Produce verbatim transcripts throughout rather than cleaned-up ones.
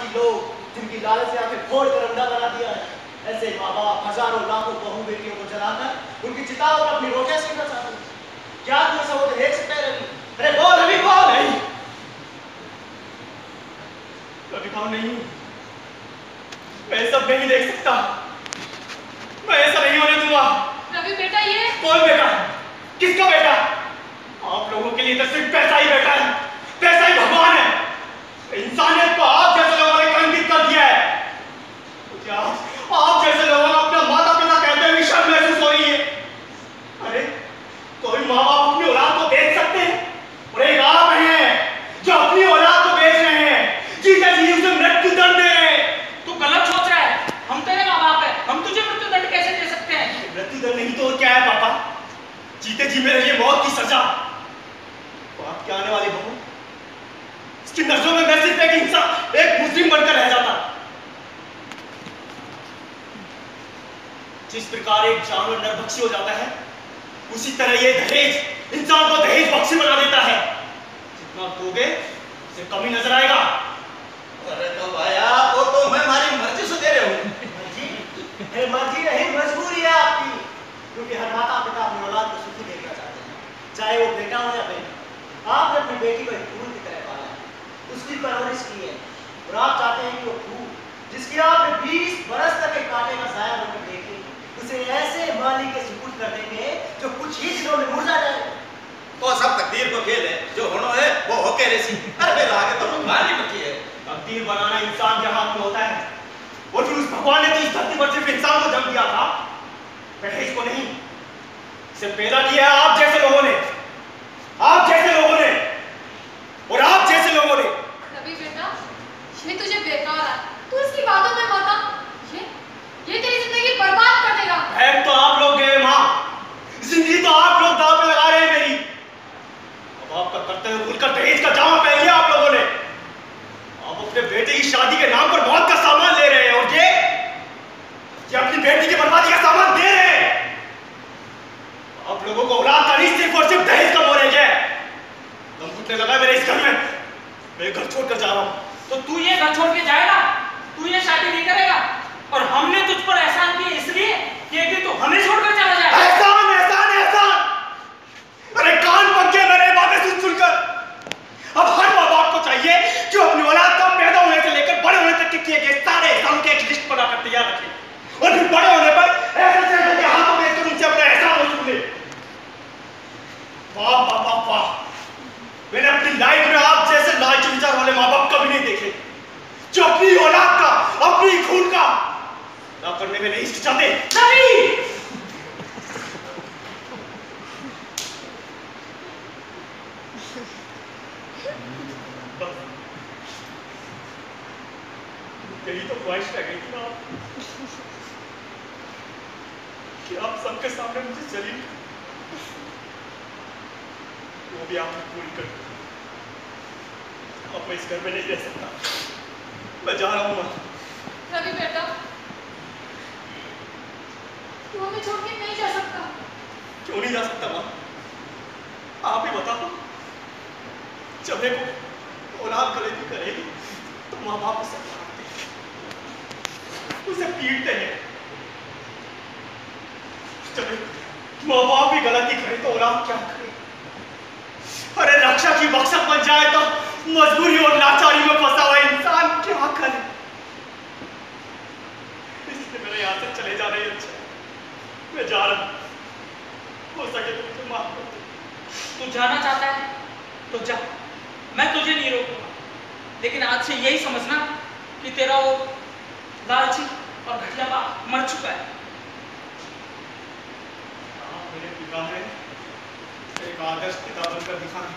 लालची लोग जिनकी लालच से आंखें फोड़ कर अंधा बना दिया है, ऐसे माँ बाप हजारों लाखों बहू बेटियों को जलाकर उनकी चिताओं पर अपनी रोटियां सेकना चाहते हैं। क्या तू ऐसा वो देख सकता है रवि? अरे बोल रवि, बोल। नहीं रवि, कौन नहीं, मैं सब नहीं देख सकता, मैं ऐसा नहीं होने दूंगा। रवि बेटा, ये कौन बेटा? किसका बेटा? आप लोगों के लिए तो सिर्फ पैसा ही बेटा है, पैसा ही भगवान है। इंसानियत को आप जैसे लोगों ने कलंकित कर दिया है। क्या आप जैसे लोगों को अपना माता पिता कहते हुए शर्म महसूस हो रही है? अरे कोई माँ बाप अपनी औलाद को बेच सकते हैं, और एक आप हैं जो अपनी औलाद को बेच रहे हैं, जीते जी उसे मृत्यु दंड दे रहे हैं। तू गलत सोच रहा है, हम तेरे माँ बाप है, हम तुझे मृत्यु दंड कैसे दे सकते हैं? मृत्यु दंड नहीं तो और क्या है पापा? जीते जी मेरे लिए मौत की सजा। तो आप क्या आने वाली बहू, इसकी नजरों में मैं सिर्फ एक इंसान, एक मुस्लिम बनकर रह जाता। जिस प्रकार एक जानवर नरभक्षी हो जाता है, उसी तरह ये दहेज इंसान को दहेज बख्शी बना देता है। जितना दोगे उसे कमी नजर आएगा। अरे तो भाया, वो तो मैं हमारी मर्जी से दे रहे हूँ। मर्जी? मर्जी नहीं, मजबूरी है आपकी, क्योंकि हर माता पिता अपनी औलाद को सुखी देखना चाहते हैं, चाहे वो बेटा हो या बेटा। आपने अपनी बेटी को एक फूल की तरह पाला है, उसकी परवरिश की है, और आप चाहते हैं कि वो फूल जिसकी आपने बीस बरस तक एक कांटे का साया बनकर देखी, उसे ऐसे माली के सुपुर्द कर देंगे जो कुछ ही दिनों में मुरझा जाए। तो सब तकदीर को खेल है, जो होना है वो होके रेसी। अरे फिर आगे तो भगवान ही बची है। तकदीर बनाना इंसान के हाथ में होता है, और फिर उस भगवान ने तो इस धरती पर सिर्फ इंसान को जन्म दिया था, दहेज को नहीं। इसे पैदा किया है आप जैसे लोगों ने, आप जैसे लोगों ने, और आप जैसे लोगों ने। रवि बेटा, ये तुझे बेकार है, तू इसकी बातों में मत आ। ये ये तेरी जिंदगी बर्बाद कर देगा। है तो आप लोग गए माँ, जिंदगी तो आप लोग दांव पे लगा रहे हैं मेरी। अब आपका कर्तव्य भूलकर दहेज का जामा पहन लिया आप लोगों ने। आप अपने बेटे की शादी के नाम पर मौत का सामान ले रहे हैं, और ये ये अपनी बेटी की बर्बादी का सामान दे रहे हैं। आप लोगों को औलाद का नहीं, सिर्फ और सिर्फ दहेज का मोह रह गया है। दम घुटने लगा मेरे इस घर में, मैं घर छोड़कर जा रहा हूँ। तो तू ये घर छोड़ के जाएगा, तू ये शादी नहीं करेगा, और हमने तुझ पर एहसान किए इसलिए कि तू हमें छोड़कर चला जाए। एहसान, एहसान, एहसान! अरे कान पक गए मेरे बातें सुन सुनकर। अब हर माँ बाप को चाहिए कि अपनी औलाद का पैदा होने से लेकर बड़े होने तक के किए गए सारे एहसान की एक लिस्ट बनाकर तैयार रखें, और फिर बड़े होने पर ऐसे से के हाथों में तुम उनसे अपना एहसान वसूल ले। वाह वाह वाह वाह! मैंने अपनी लाइफ में आप जैसे लालची विचार वाले माँ बाप कभी नहीं देखे, जो अपनी औलाद का, अपनी खून का ना करने में नहीं हिचकिचाते। नहीं! यही तो ख्वाहिश रह गई थी ना कि आप सबके सामने मुझे जलील, वो भी आपने पूरी कर दी। अब मैं इस घर में नहीं रह सकता, मैं जा रहा हूँ। रवि बेटा, तू हमें छोड़ के नहीं जा सकता। क्यों नहीं जा सकता माँ? आप ही बताओ। जब एक औलाद गलती करेगी तो माँ बाप उसे मारते हैं, उसे पीटते हैं। जब एक माँ बाप ही गलती करे तो औलाद क्या करे? अरे रक्षा की मकसद बन जाए तो मजबूरी और लाचारी में फंसा हुआ इंसान क्या करे? इसलिए मेरे यहाँ से चले जाना ही अच्छा है। मैं जा रहा हूँ, हो सके तो मुझे माफ कर दो। तू जाना चाहता है तो जा, मैं तुझे नहीं रोकूंगा, लेकिन आज से यही समझना कि तेरा वो लालची और घटिया बाप मर चुका है। आप मेरे पिता हैं, एक आदर्श पिता बनकर दिखाएं।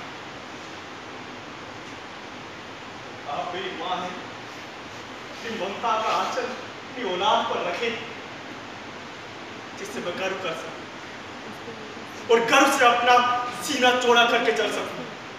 आप मेरी माँ हैं, अपनी ममता का आंचल अपनी औलाद पर रखे, जिससे मैं गर्व कर सकूं, और गर्व से अपना सीना चौड़ा करके चल सकूं।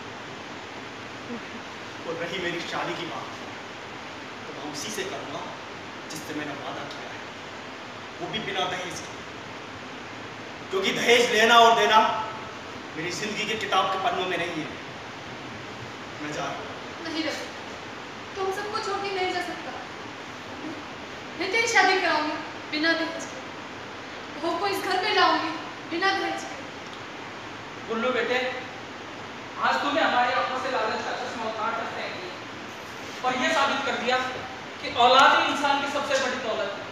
और रही मेरी शादी की बात, तो मैं उसी से करूंगा जिससे मैंने वादा किया है, वो भी बिना दहेज के, क्योंकि दहेज लेना और देना मेरी जिंदगी की किताब के पन्नों में नहीं है। मैं जा रहा हूं। नहीं रवि, तुम सबको छोड़ के नहीं जा सकता। शादी कराऊंगी बिना दहेज के। बहू को इस घर में लाऊंगी बिना दहेज के। गुल्लू बेटे, आज तूने हमारी आंखों से लालच का चश्मा उतार कर फेंक दिया और ये साबित कर दिया कि औलाद ही इंसान की सबसे बड़ी दौलत है।